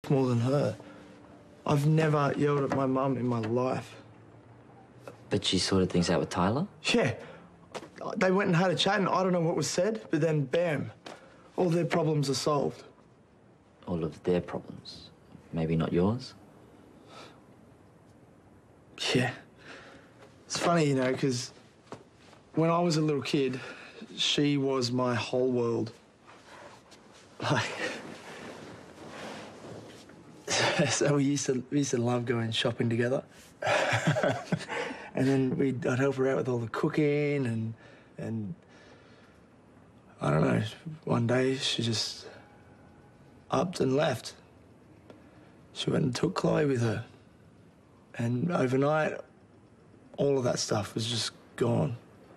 more than her. I've never yelled at my mum in my life. But she sorted things out with Tyler? Yeah. They went and had a chat and I don't know what was said, but then bam, all their problems are solved. All of their problems? Maybe not yours? Yeah. It's funny, you know, because when I was a little kid, she was my whole world. Like, so we used to love going shopping together. And then I'd help her out with all the cooking and I don't know, one day she just upped and left. She went and took Chloe with her. And overnight, all of that stuff was just gone.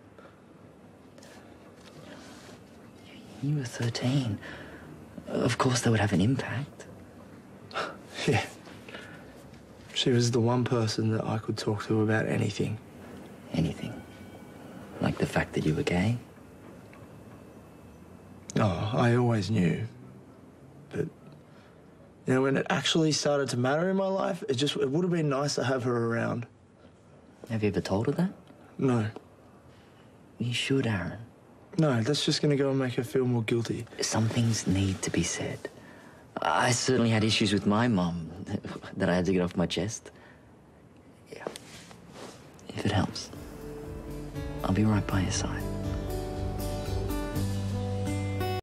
You were 13. Of course that would have an impact. Yeah. She was the one person that I could talk to about anything. Anything? Like the fact that you were gay? Oh, I always knew. But, you know, when it actually started to matter in my life, it would have been nice to have her around. Have you ever told her that? No. You should, Aaron. No, that's just going to go and make her feel more guilty. Some things need to be said. I certainly had issues with my mum that I had to get off my chest. Yeah. If it helps, I'll be right by your side.